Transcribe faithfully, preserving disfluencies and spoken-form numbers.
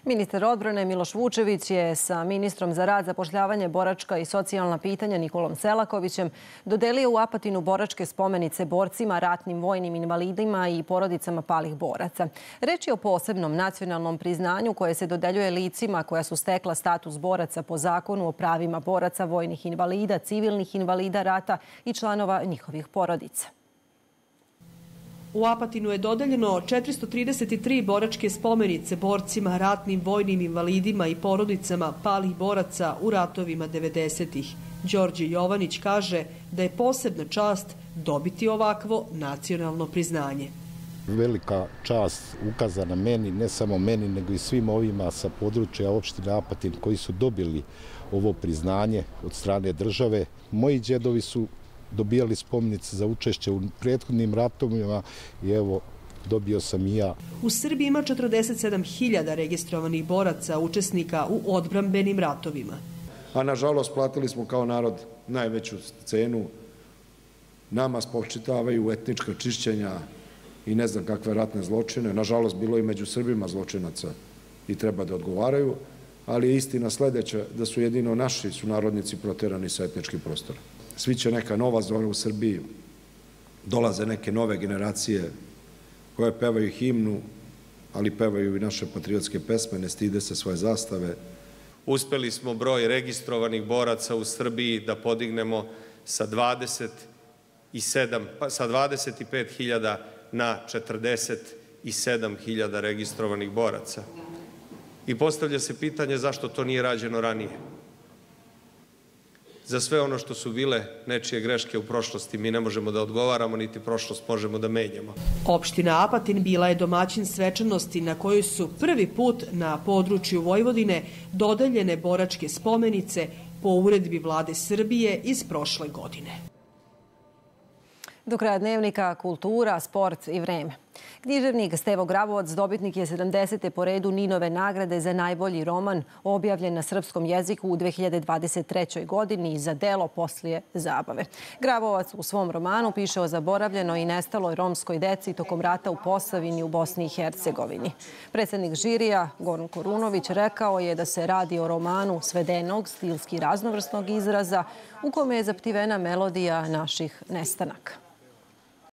Ministar odbrane Miloš Vučević je sa ministrom za rad, zapošljavanje, boračka i socijalna pitanja Nikolom Selakovićem dodelio u Apatinu boračke spomenice borcima, ratnim vojnim invalidima i porodicama palih boraca. Reč je o posebnom nacionalnom priznanju koje se dodeljuje licima koja su stekla status boraca po zakonu o pravima boraca, vojnih invalida, civilnih invalida rata i članova njihovih porodica. U Apatinu je dodeljeno četiristo trideset tri boračke spomenice borcima, ratnim vojnim invalidima i porodicama palih boraca u ratovima devedesetih. Đorđe Jovanić kaže da je posebna čast dobiti ovakvo nacionalno priznanje. Velika čast ukazana meni, ne samo meni, nego i svim ovima sa područja opštine Apatin koji su dobili ovo priznanje od strane države. Moji djedovi su dobijali spomenice za učešće u prethodnim ratovima i evo, dobio sam i ja. U Srbiji ima četrdeset sedam hiljada registrovanih boraca, učesnika u odbrambenim ratovima. A nažalost, platili smo kao narod najveću cenu. Nama spočitavaju etnička čišćenja i ne znam kakve ratne zločine. Nažalost, bilo i među Srbima zločinaca i treba da odgovaraju, ali je istina sledeća da su jedino naši sunarodnici proterani sa etničkih prostora. Sviće neka nova zora u Srbiji, dolaze neke nove generacije koje pevaju himnu, ali pevaju i naše patriotske pesme, ne stide se svoje zastave. Uspeli smo broj registrovanih boraca u Srbiji da podignemo sa dvadeset sedam, sa dvadeset pet hiljada na četrdeset sedam hiljada registrovanih boraca. I postavlja se pitanje zašto to nije rađeno ranije. Za sve ono što su bile nečije greške u prošlosti mi ne možemo da odgovaramo, niti prošlost možemo da menjamo. Opština Apatin bila je domaćin svečanosti na kojoj su prvi put na području Vojvodine dodeljene boračke spomenice po uredbi Vlade Srbije iz prošle godine. Do kraja dnevnika kultura, sport i vreme. Književnik Stevo Grabovac dobitnik je sedamdesete po redu Ninove nagrade za najbolji roman objavljen na srpskom jeziku u dve hiljade dvadeset trećoj godini za delo Poslije zabave. Grabovac u svom romanu piše o zaboravljenoj i nestaloj romskoj deci tokom rata u Posavini u Bosni i Hercegovini. Predsednik žirija Goran Korunović rekao je da se radi o romanu svedenog, stilski raznovrsnog izraza u kome je zaptivena melodija naših nestanaka.